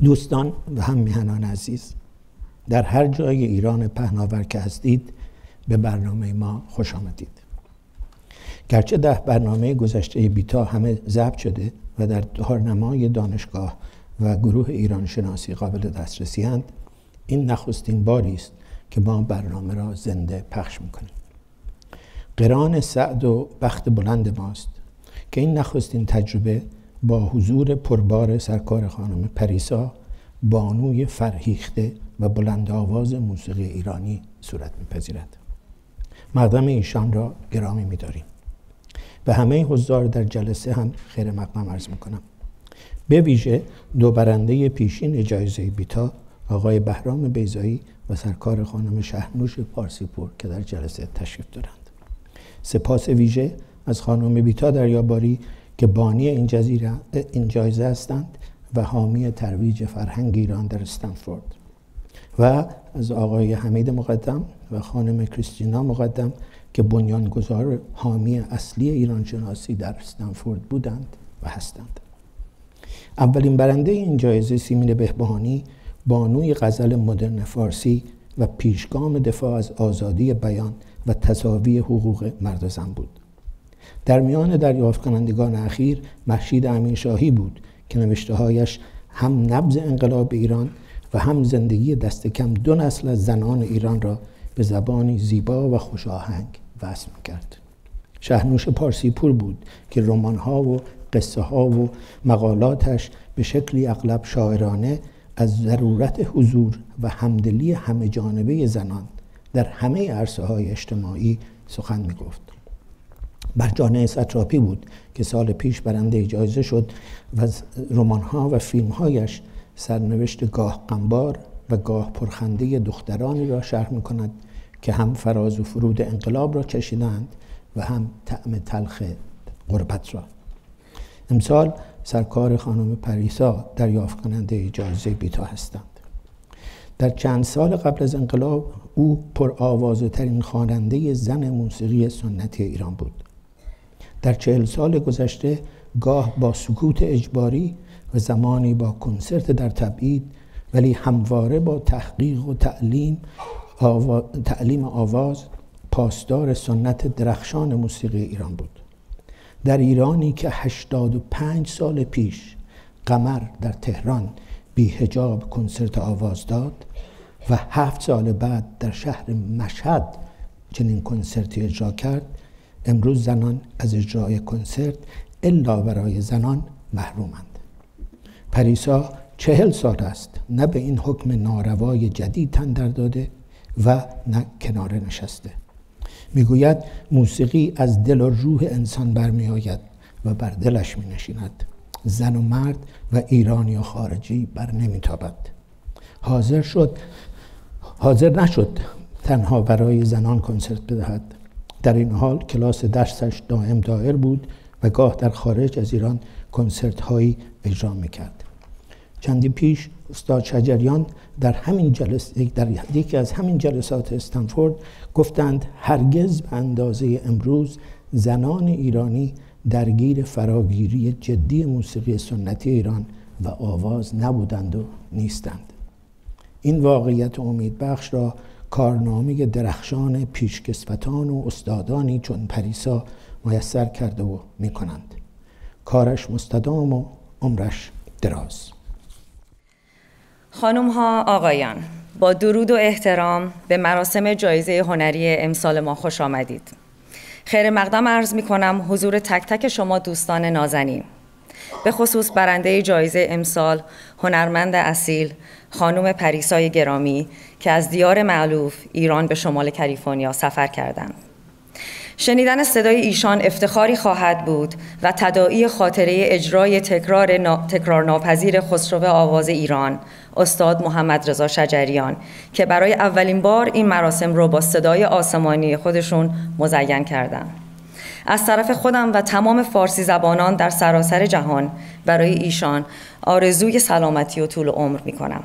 دوستان و هم میهنان عزیز، در هر جای ایران پهناور که هستید به برنامه ما خوش آمدید. گرچه 10 برنامه گذشته بیتا همه ضبط شده و در دارنمای دانشگاه و گروه ایران شناسی قابل دسترسی اند، این نخستین باری است که ما برنامه را زنده پخش میکنیم. قران سعد و بخت بلند ماست که این نخستین تجربه با حضور پربار سرکار خانم پریسا، بانوی فرهیخته و بلند آواز موسیقی ایرانی صورت میپذیرد. مقدم ایشان را گرامی می‌داریم. به همه حضار در جلسه هم خیر مقدم عرض میکنم. به ویژه 2 برنده پیشین جایزه بیتا، آقای بهرام بیضایی و سرکار خانم شهرنوش پارسی پور که در جلسه تشریف دارند. سپاس ویژه از خانم بیتا دریاباری که بانی این جایزه هستند و حامی ترویج فرهنگ ایران در استنفورد، و از آقای حمید مقدم و خانم کریستینا مقدم که بنیانگذار حامی اصلی ایران شناسی در استنفورد بودند و هستند. اولین برنده این جایزه سیمین بهبهانی، بانوی غزل مدرن فارسی و پیشگام دفاع از آزادی بیان و تساوی حقوق مرد و زن بود. در میان دریافت کنندگان اخیر مهشید امیرشاهی بود که نوشته‌هایش هم نبض انقلاب ایران و هم زندگی دست کم 2 نسل از زنان ایران را به زبانی زیبا و خوشاهنگ وصف کرد. شهرنوش پارسی پور بود که رمان‌ها و قصه‌ها و مقالاتش به شکلی اغلب شاعرانه از ضرورت حضور و همدلی همه جانبه زنان در همه عرصه‌های اجتماعی سخن می‌گفت. برجانه سطراپی بود که سال پیش برنده جایزه شد و رمان‌ها و فیلم‌هایش سرنوشت گاه غمبار و گاه پرخنده دخترانی را شرح می‌کند که هم فراز و فرود انقلاب را چشیدند و هم طعم تلخ غربت را. امسال سرکار خانم پریسا دریافت کننده جایزه بیتا هستند. در چند سال قبل از انقلاب او پرآوازه ترین خواننده زن موسیقی سنتی ایران بود. در 40 سال گذشته گاه با سکوت اجباری و زمانی با کنسرت در تبعید، ولی همواره با تحقیق و تعلیم آواز پاسدار سنت درخشان موسیقی ایران بود. در ایرانی که 85 سال پیش قمر در تهران بی حجاب کنسرت آواز داد و 7 سال بعد در شهر مشهد چنین کنسرتی اجرا کرد، امروز زنان از اجرای کنسرت الا برای زنان محرومند. پریسا 40 سال است نه به این حکم ناروای جدید تن در داده و نه کناره نشسته. میگوید موسیقی از دل و روح انسان برمی آید و بر دلش می نشیند. زن و مرد و ایرانی و خارجی بر نمیتابد. حاضر نشد تنها برای زنان کنسرت بدهد. در این حال کلاس درسش دائم دایر بود و گاه در خارج از ایران کنسرت هایی اجرا میکرد. چندی پیش استاد شجریان در یکی از همین جلسات استنفورد گفتند هرگز به اندازه امروز زنان ایرانی درگیر فراگیری جدی موسیقی سنتی ایران و آواز نبودند و نیستند. این واقعیت امیدبخش را کارنامه درخشان پیشکسوتان و استادانی چون پریسا میسر کرده و میکنند. کارش مستدام و عمرش دراز. خانم ها، آقایان، با درود و احترام به مراسم جایزه هنری امسال ما خوش آمدید. خیر مقدم عرض می کنم حضور تک تک شما دوستان نازنین، به خصوص برنده جایزه امسال هنرمند اصیل خانم پریسای گرامی که از دیار مألوف ایران به شمال کالیفرنیا سفر کردند. شنیدن صدای ایشان افتخاری خواهد بود و تداعی خاطره اجرای تکرار ناپذیر خسرو آواز ایران استاد محمد رضا شجریان که برای اولین بار این مراسم رو با صدای آسمانی خودشون مزین کردند. از طرف خودم و تمام فارسی زبانان در سراسر جهان برای ایشان آرزوی سلامتی و طول عمر می‌کنم.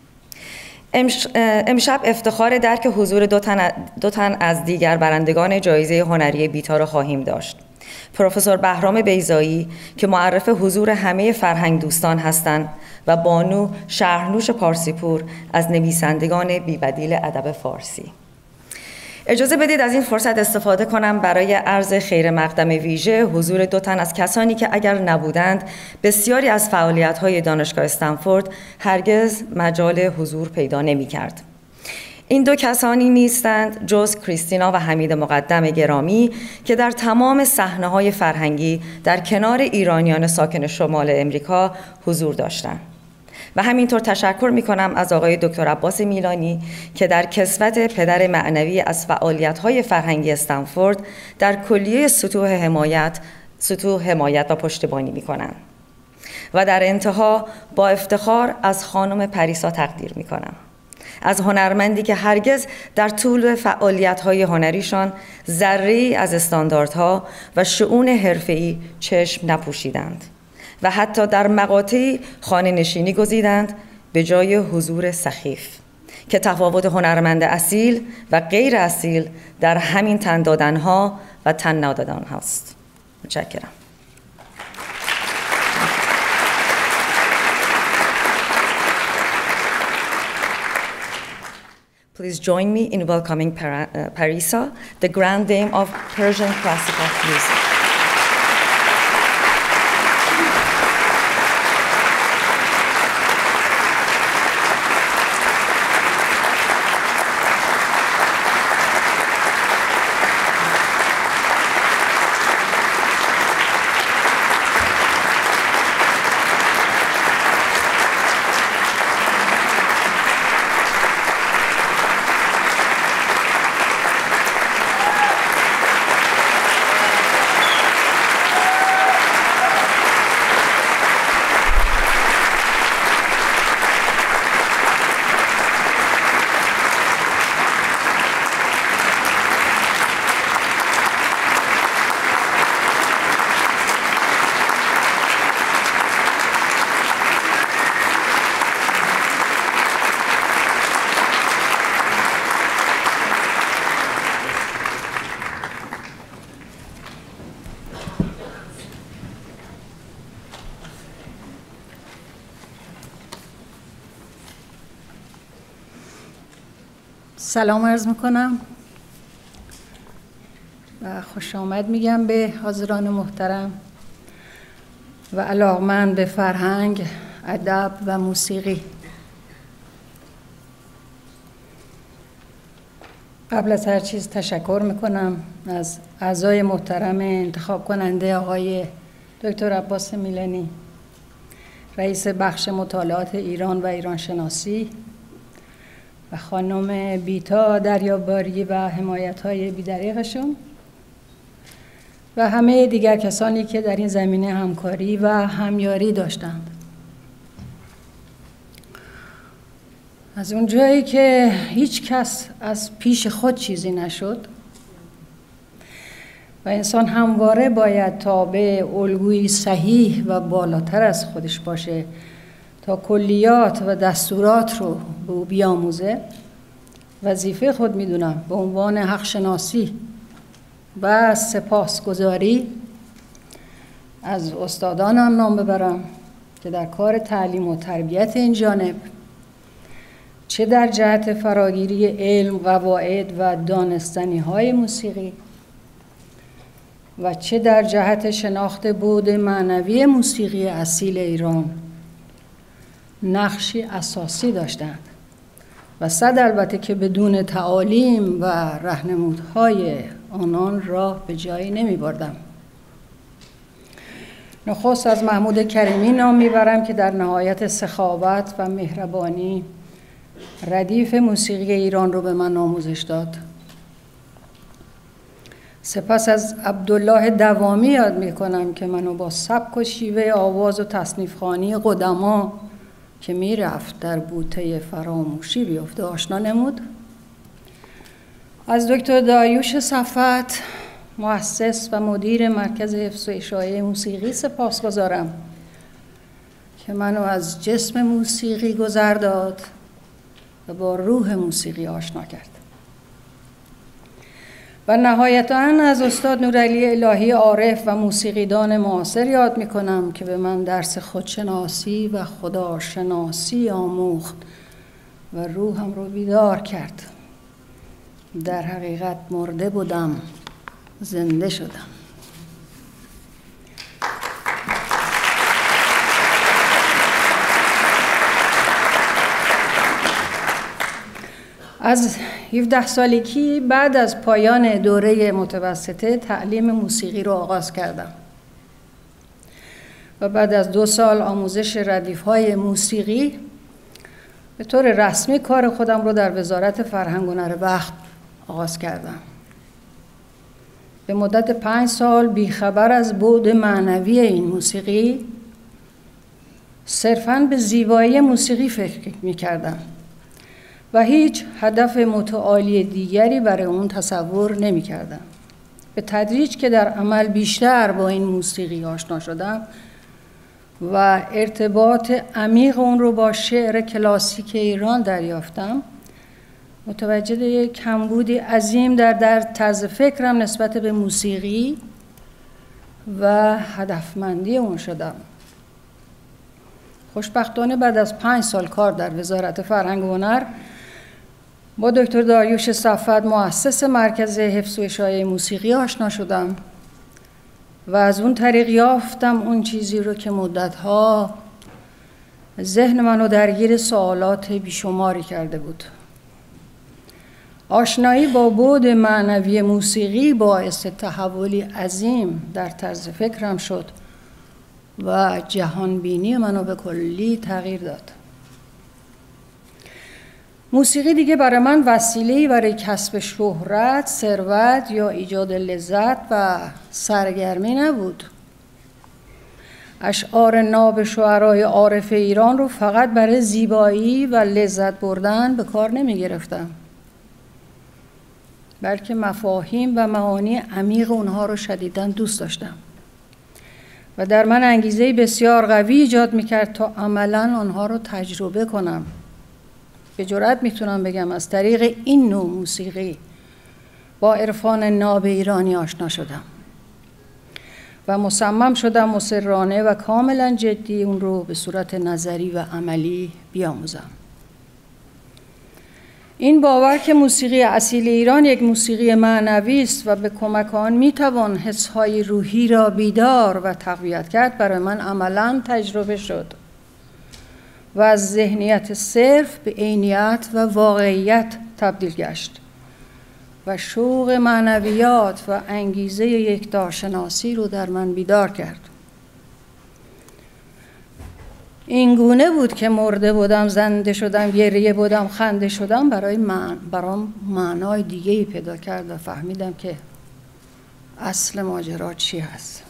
امشب افتخار درک حضور دو تن از دیگر برندگان جایزه هنری بیتا را خواهیم داشت. پروفسور بهرام بیضایی که معرف حضور همه فرهنگ دوستان هستند و بانو شهرنوش پارسیپور از نویسندگان بی‌بدیل ادب فارسی. اجازه بدید از این فرصت استفاده کنم برای عرض خیر مقدم ویژه حضور 2 تن از کسانی که اگر نبودند بسیاری از فعالیت‌های دانشگاه استنفورد هرگز مجال حضور پیدا نمی‌کرد. این 2 کسانی نیستند جز کریستینا و حمید مقدم گرامی که در تمام صحنه‌های فرهنگی در کنار ایرانیان ساکن شمال امریکا حضور داشتند. و همینطور تشکر می‌کنم از آقای دکتر عباس میلانی که در کسوت پدر معنوی از فعالیت‌های فرهنگی استنفورد در کلیه سطوح حمایت و پشتیبانی می‌کنند. و در انتها با افتخار از خانم پریسا تقدیر می‌کنم. از هنرمندی که هرگز در طول فعالیت‌های هنریشان ذره‌ای از استانداردها و شؤون حرفه‌ای چشم نپوشیدند و حتی در مقاطعی خانه نشینی گزیدند به جای حضور سخیف که تفاوت هنرمند اصیل و غیر اصیل در همین تن دادن‌ها و تن ندادن هاست. متشکرم. Please join me in welcoming Parissa, the grand dame of Persian classical music. سلام عرض میکنم و خوش آمد میگم به حاضران محترم و علاقمند به فرهنگ، ادب و موسیقی. قبل از هر چیز تشکر میکنم از اعضای محترم انتخاب کننده آقای دکتر عباس میلانی، رئیس بخش مطالعات ایران و ایران شناسی، و خانم بیتا دریاباری و حمایت‌های بی‌دریغشون و همه دیگر کسانی که در این زمینه همکاری و همیاری داشتند. از اونجایی که هیچ کس از پیش خود چیزی نشد و انسان همواره باید تابع الگویی صحیح و بالاتر از خودش باشه تا کلیات و دستورات رو به او بیاموزه، وظیفه خود میدونم به عنوان حق شناسی و سپاسگزاری از استادانم نام ببرم که در کار تعلیم و تربیت این جانب چه در جهت فراگیری علم، قواعد و دانستنی‌های موسیقی و چه در جهت شناخت بعد معنوی موسیقی اصیل ایران نقشی اساسی داشتند و صد البته که بدون تعالیم و راهنمودهای آنان راه به جایی نمی بردم. نخست از محمود کریمی نام میبرم که در نهایت سخاوت و مهربانی ردیف موسیقی ایران رو به من آموزش داد. سپس از عبدالله دوامی یاد میکنم که منو با سبک و شیوه آواز و تصنیف‌خوانی قدما که میرفت در بوته فراموشی بیفته آشنا نمود. از دکتر داریوش صفت، مؤسس و مدیر مرکز حفظ و اشاعه موسیقی سپاسگزارم که منو از جسم موسیقی گذر داد و با روح موسیقی آشنا کرد. و نهایتاً از استاد نورعلی الهی عارف و موسیقیدان معاصر یاد میکنم که به من درس خودشناسی و خداشناسی آموخت و روحم رو بیدار کرد. در حقیقت مرده بودم، زنده شدم. از 17 سالگی بعد از پایان دوره متوسطه تعلیم موسیقی رو آغاز کردم و بعد از 2 سال آموزش ردیف‌های موسیقی به طور رسمی کار خودم رو در وزارت فرهنگ و هنر وقت آغاز کردم. به مدت 5 سال بیخبر از بعد معنوی این موسیقی، صرفاً به زیبایی موسیقی فکر می‌کردم و هیچ هدف متعالی دیگری برای اون تصور نمی‌کردم. به تدریج که در عمل بیشتر با این موسیقی آشنا شدم و ارتباط عمیق اون رو با شعر کلاسیک ایران دریافتم، متوجه یک کمبودی عظیم در طرز فکرم نسبت به موسیقی و هدفمندی اون شدم. خوشبختانه بعد از 5 سال کار در وزارت فرهنگ و هنر با دکتر داریوش صفت، مؤسس مرکز حفظ و اشاعه موسیقی، آشنا شدم و از اون طریق یافتم اون چیزی رو که مدتها ذهن منو درگیر سوالات بیشماری کرده بود. آشنایی با بعد معنوی موسیقی باعث تحولی عظیم در طرز فکرم شد و جهانبینی منو به کلی تغییر داد. موسیقی دیگه برای من وسیله‌ای برای کسب شهرت، ثروت یا ایجاد لذت و سرگرمی نبود. اشعار ناب شعرای عارف ایران رو فقط برای زیبایی و لذت بردن به کار نمی گرفتم، بلکه مفاهیم و معانی عمیق اونها رو شدیداً دوست داشتم و در من انگیزه بسیار قوی ایجاد میکرد تا عملاً آنها رو تجربه کنم. به جرئت میتونم بگم از طریق این نوع موسیقی با عرفان ناب ایرانی آشنا شدم و مصمم شدم مصرانه و کاملا جدی اون رو به صورت نظری و عملی بیاموزم. این باور که موسیقی اصیل ایران یک موسیقی معنوی است و به کمک آن میتوان حسهای روحی را بیدار و تقویت کرد، برای من عملاً تجربه شد و از ذهنیت صرف به عینیت و واقعیت تبدیل گشت و شوق معنویات و انگیزه یکتاشناسی رو در من بیدار کرد. این گونه بود که مرده بودم، زنده شدم، گریه بودم، خنده شدم برام معنای دیگه‌ای پیدا کرد و فهمیدم که اصل ماجرا چی هست.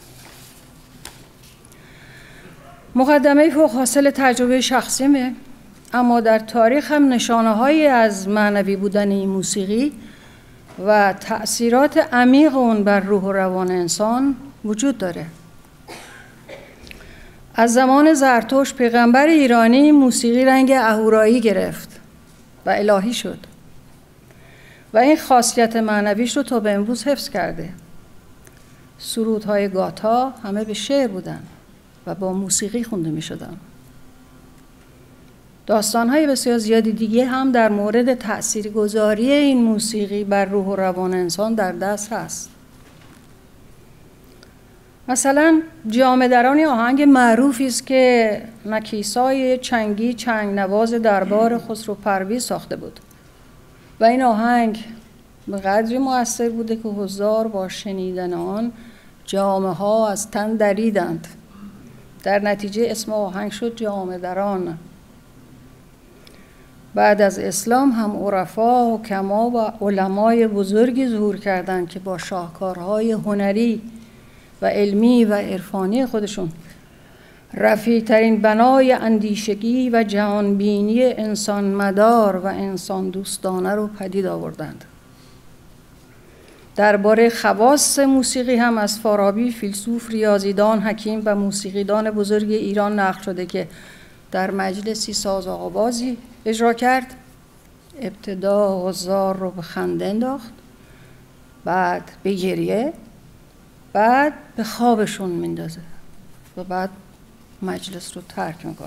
مقدمه فوق حاصل تجربه شخصیمه، اما در تاریخ هم نشانه‌هایی از معنوی بودن این موسیقی و تأثیرات عمیق اون بر روح و روان انسان وجود داره. از زمان زرتشت پیغمبر ایرانی موسیقی رنگ اهورایی گرفت و الهی شد و این خاصیت معنویش رو تا به امروز حفظ کرده. سرودهای گاتا همه به شعر بودن و با موسیقی خونده می شدن. داستانهای بسیار زیادی دیگه هم در مورد تأثیرگذاری این موسیقی بر روح و روان انسان در دست هست. مثلا جامه درانی آهنگ معروفی است که نکیسای چنگی چنگ نواز دربار خسرو پرویز ساخته بود و این آهنگ به قدری مؤثر بوده که حضار با شنیدن آن جامه ها از تن دریدند. در نتیجه اسم آهنگ شد جامه دران. بعد از اسلام هم عرفا و حکما و علمای بزرگی ظهور کردند که با شاهکارهای هنری و علمی و عرفانی خودشون رفیع ترین بنای اندیشگی و جهانبینی انسان مدار و انسان دوستانه رو پدید آوردند. درباره خواص موسیقی هم از فارابی، فیلسوف، ریاضیدان، حکیم و موسیقیدان بزرگ ایران نقل شده که در مجلسی ساز آوازی اجرا کرد، ابتدا حضار رو به خنده انداخت بعد به گریه، بعد به خوابشون میندازه و بعد مجلس رو ترک میکنن.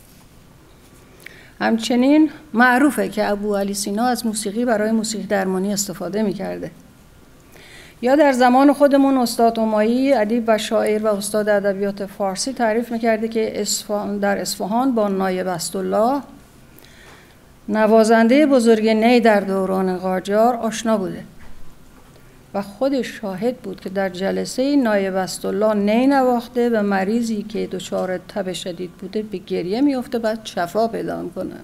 همچنین معروفه که ابو علی سینا از موسیقی برای موسیقی درمانی استفاده میکرده. یا در زمان خودمون استاد همایی، ادیب و شاعر و استاد ادبیات فارسی تعریف میکرده که در اصفهان با نایب اسدالله، نوازنده بزرگ نی در دوران قاجار، آشنا بوده و خودش شاهد بود که در جلسه نایب اسدالله نی نواخته و مریضی که دچار تب شدید بوده به گریه میفته، بعد شفا پیدا میکنه.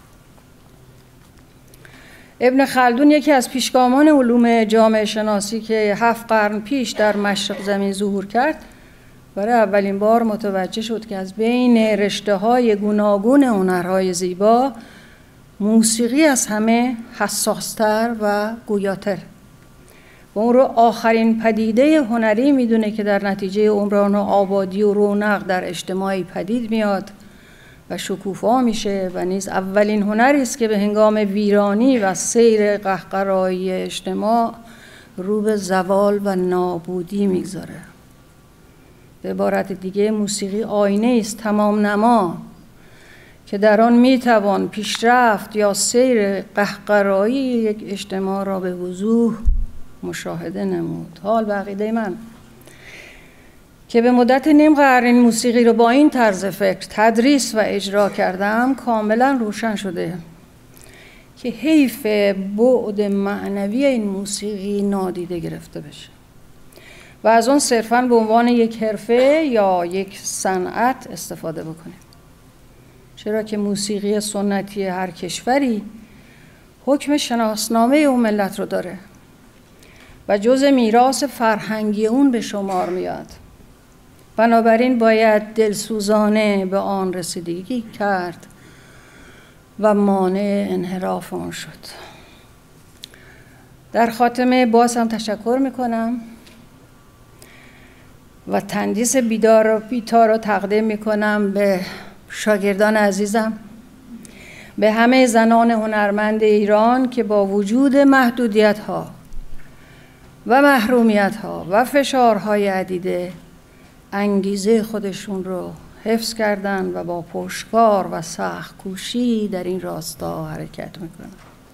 ابن خلدون، یکی از پیشگامان علوم جامعه شناسی که 7 قرن پیش در مشرق زمین ظهور کرد، برای اولین بار متوجه شد که از بین رشته‌های گوناگون هنرهای زیبا، موسیقی از همه حساستر و گویاتر و اون رو آخرین پدیده هنری میدونه که در نتیجه عمران و آبادی و رونق در اجتماعی پدید میاد و شکوفا میشه و نیز اولین هنری است که به هنگام ویرانی و سیر قهقرایی اجتماع رو به زوال و نابودی میگذاره. به عبارت دیگه موسیقی آینه است تمام نما که در آن میتوان پیشرفت یا سیر قهقرایی یک اجتماع را به وضوح مشاهده نمود. حال به عقیده من که به مدت نیم قرن این موسیقی رو با این طرز فکر تدریس و اجرا کردم، کاملا روشن شده که حیف بعد معنوی این موسیقی نادیده گرفته بشه و از اون صرفاً به عنوان یک حرفه یا یک صنعت استفاده بکنیم. چرا که موسیقی سنتی هر کشوری حکم شناسنامه اون ملت رو داره و جزء میراث فرهنگی اون به شمار میاد. بنابراین باید دلسوزانه به آن رسیدگی کرد و مانع انحراف آن شد. در خاتمه باز هم تشکر میکنم و تندیس بیتا رو تقدیم میکنم به شاگردان عزیزم، به همه زنان هنرمند ایران که با وجود محدودیت‌ها و محرومیت‌ها و فشارهای عدیده انگیزه خودشون رو حفظ کردن و با پشتکار و سخت کوشی در این راستا حرکت میکنن.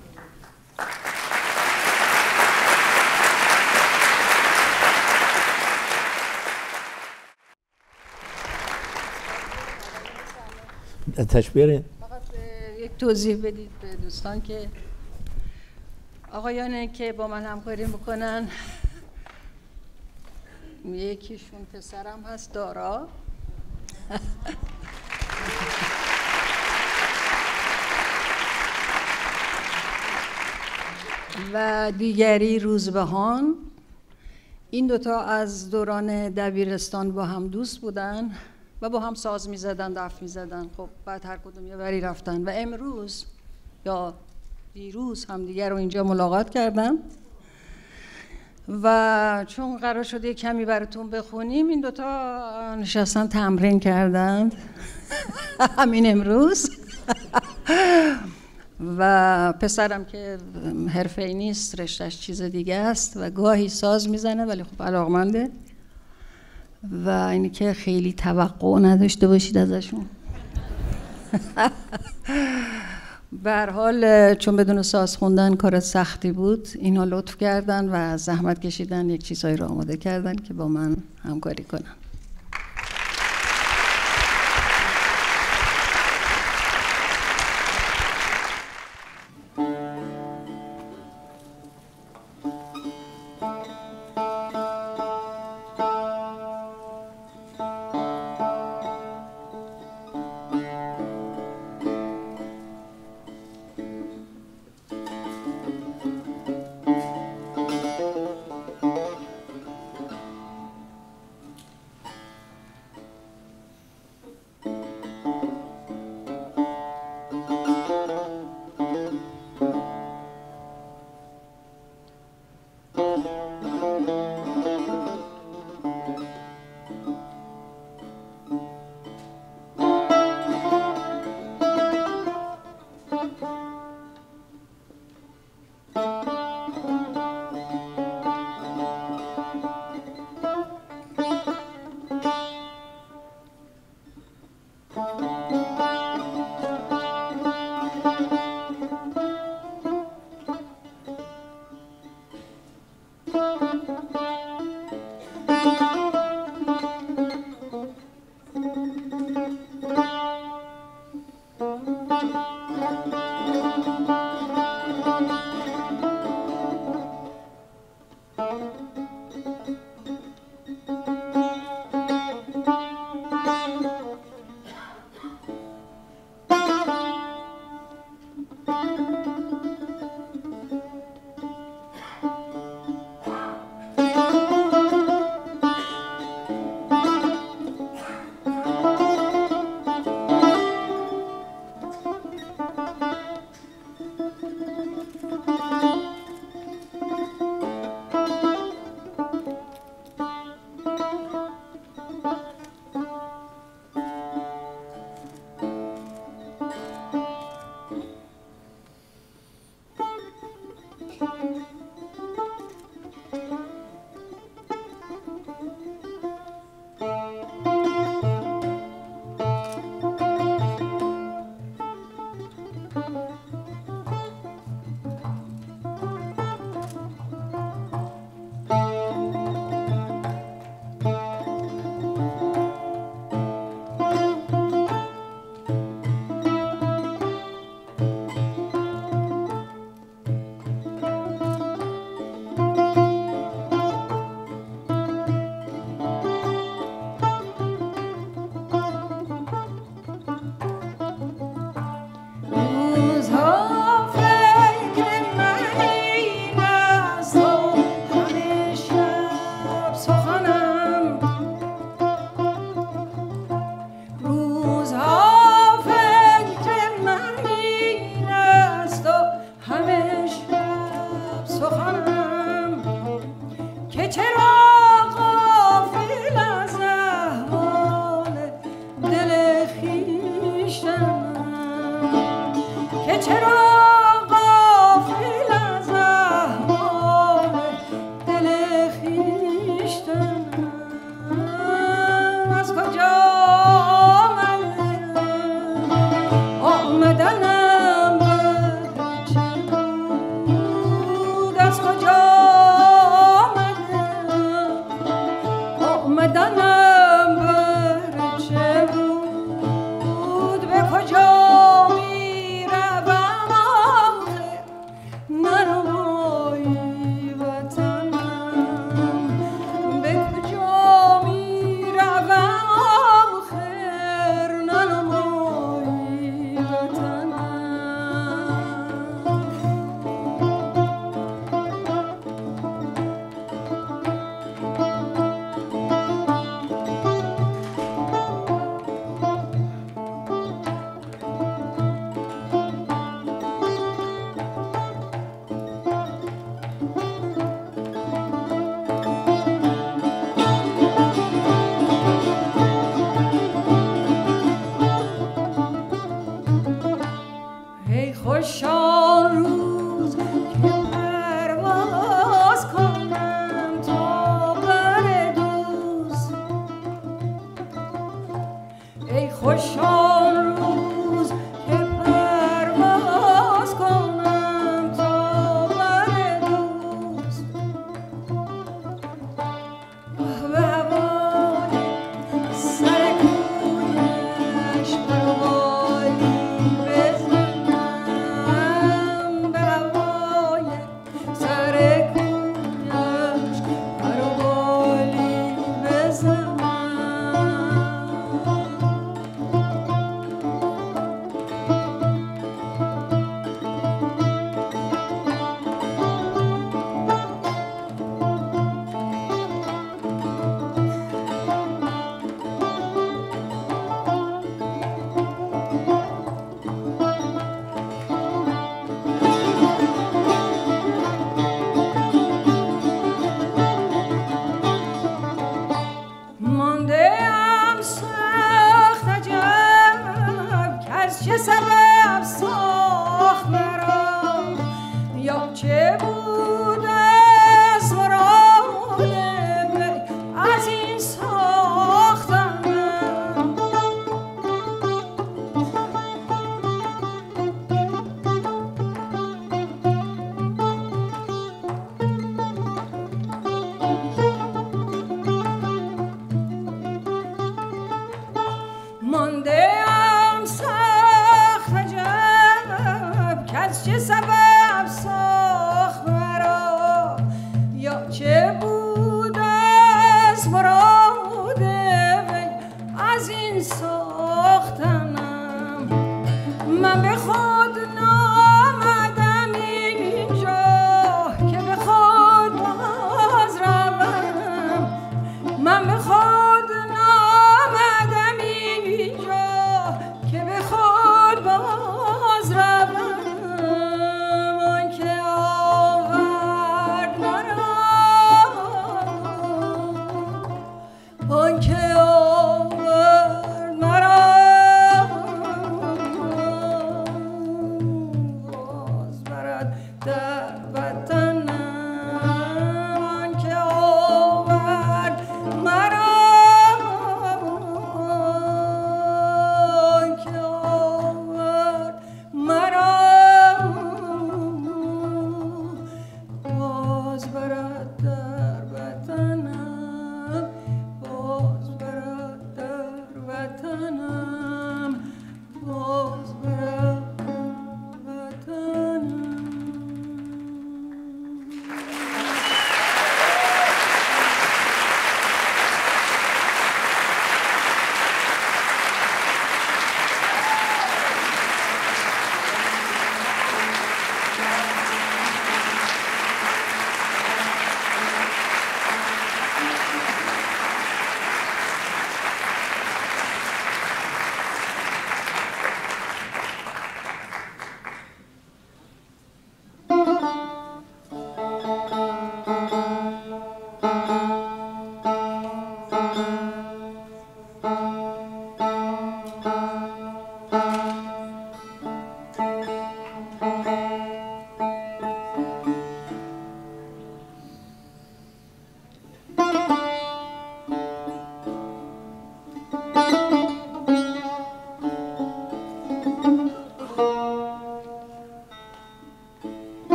تشبیه فقط یک توضیح بدید به دوستان که آقایانی که با من همکاری میکنن، یکیشون پسرم هست دارا و دیگری روزبهان. این دوتا از دوران دبیرستان با هم دوست بودن و با هم ساز میزدن، دف میزدن. خب بعد هر کدوم یه وری رفتن و امروز یا دیروز هم دیگر رو اینجا ملاقات کردن و چون قرار شده کمی براتون بخونیم، این دوتا نشستن تمرین کردند همین امروز و پسرم که حرفه‌ای نیست، رشته‌اش چیز دیگه است و گاهی ساز میزنه ولی خب علاقمنده و اینی که خیلی توقع نداشته باشید ازشون. به هر حال چون بدون ساز خوندن کار سختی بود، اینا لطف کردن و زحمت کشیدن، یک چیزایی رو آماده کردن که با من همکاری کنن.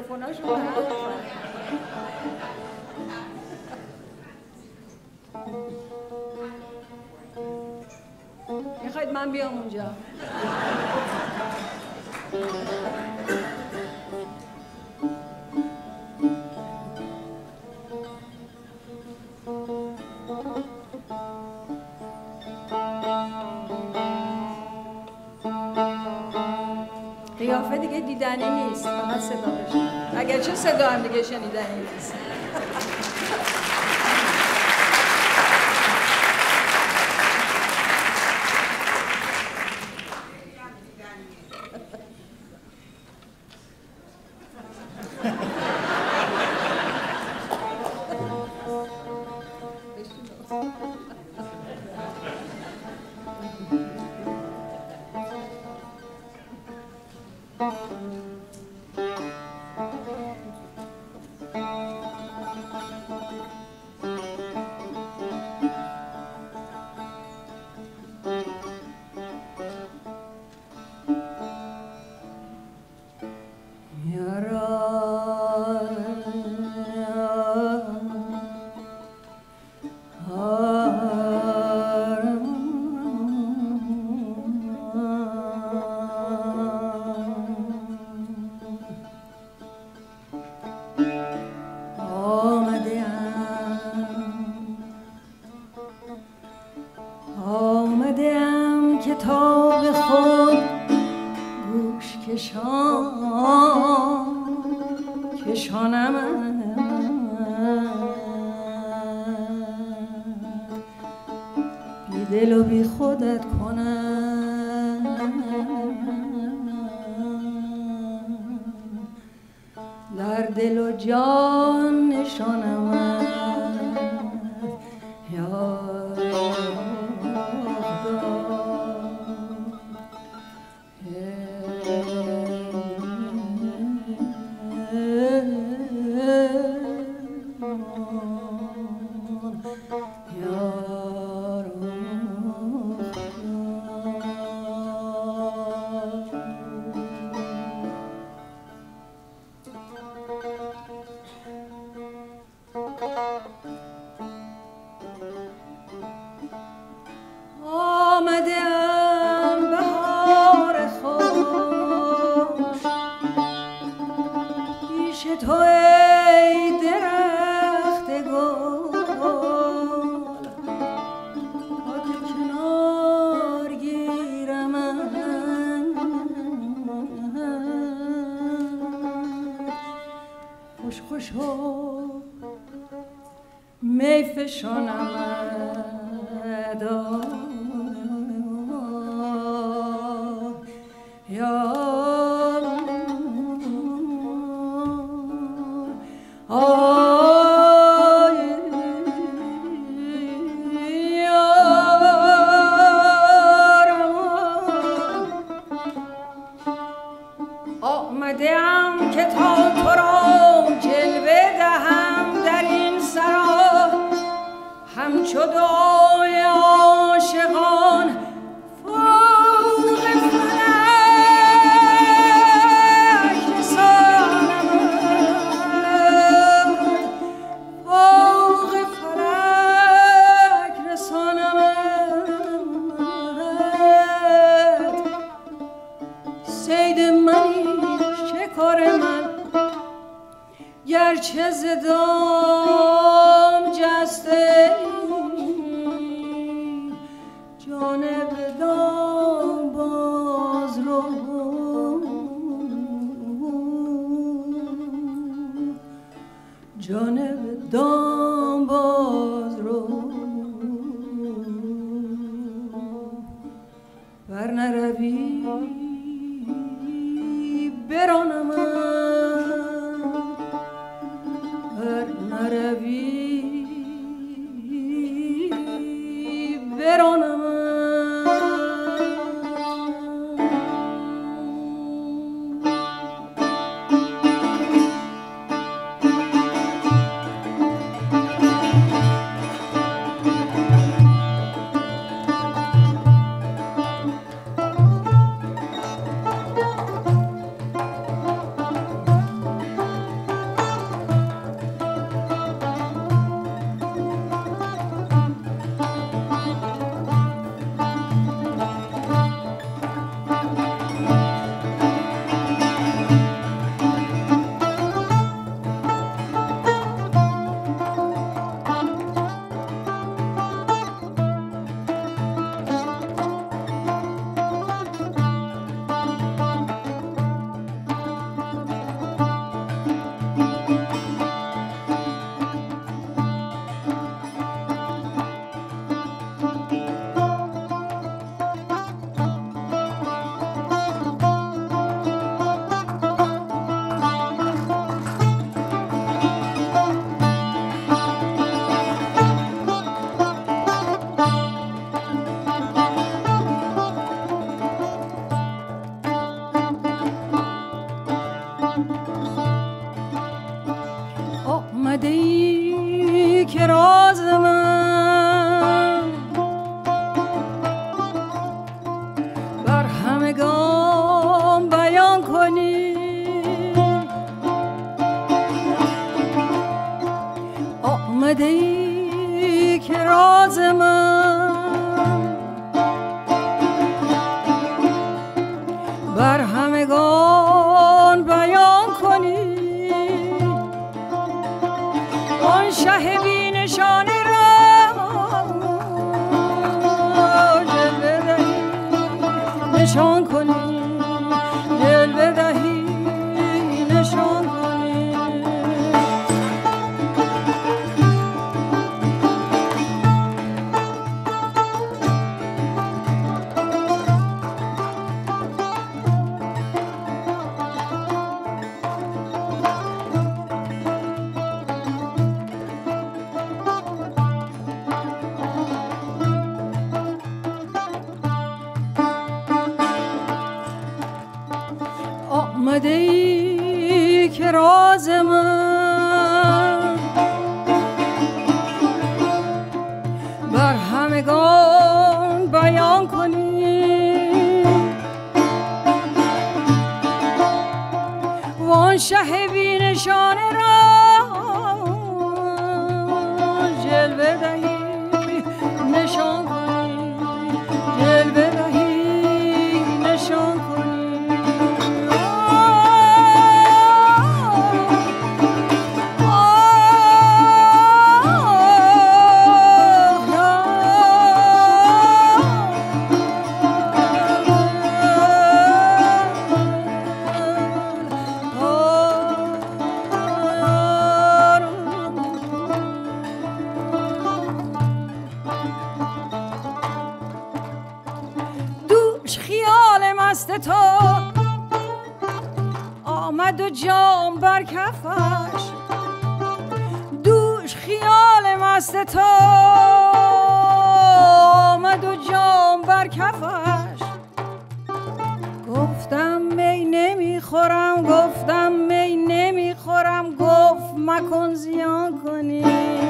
میکروفوناشو به هم میخواید من بیام اونجا؟ قیافه دیگه دیدنی نیست، فقط صدا بشن. اگرچه صدا هم دیگه شنیدنی نیست. آمدم که تا به خود گوش کشانم بی دل و بی خودت کنم در دل و جان نشانم که راز من بر همگان بیان کنی. آمده ای که راز من بر همگان بیان کنی. آن شه بی نشانه را جلوه دهی نشان کنی، جلوه دهی نشان کنی. آمده ای که راز من بر همگان بیان کنی. وان شه بی نشانه را جلوه دهی نشان کنی، جلوه دهی نشان کنی. تو آمد و جام بر کفش، دوش خیال مست تو آمد و جام بر کفش. گفتم می نمیخورم، گفتم می نمیخورم، گفت مکن زیان کنی.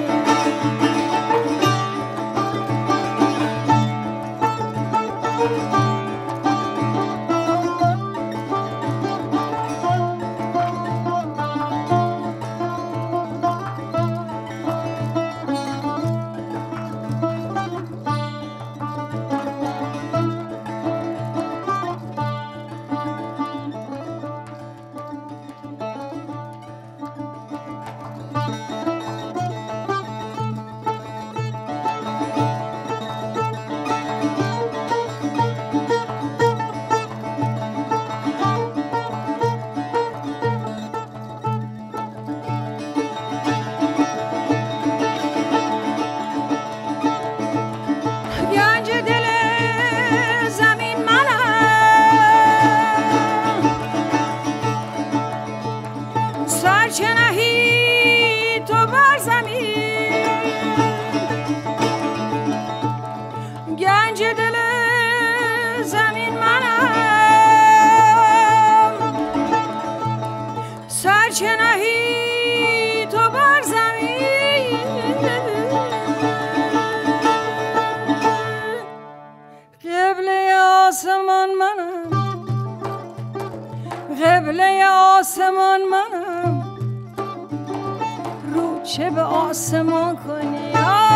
قبله آسمان منم، رو چه به آسمان کنی.